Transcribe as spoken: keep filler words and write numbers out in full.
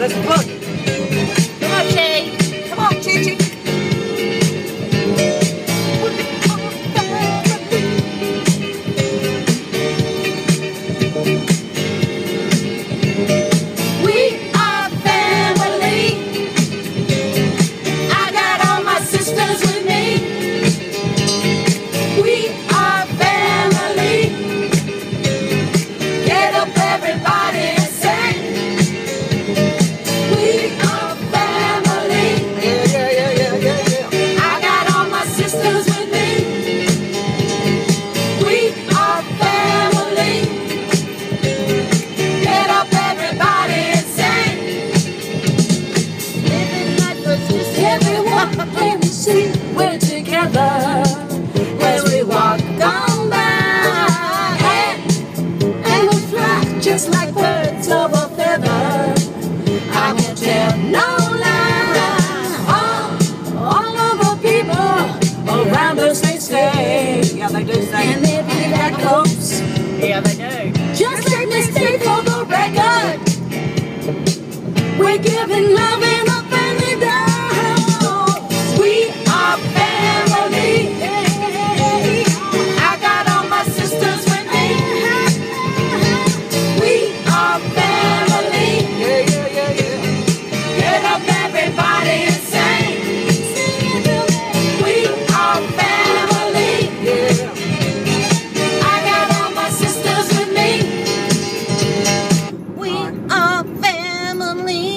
Where's the plug? Come on, Chi. Come on, Chi Chi. We're together as we walk on by, and, and we fly just like birds of a feather. I won't tell no lie. All, all of the people around us, they say, Yeah, they do say. and they be that close. Yeah, they do. Just let me stay for the record. We're giving love in a family dance. We are family. I got all my sisters with me. We are family. Yeah, yeah, yeah, yeah. Get up, everybody, and sing. We are family. Yeah. I got all my sisters with me. We are family.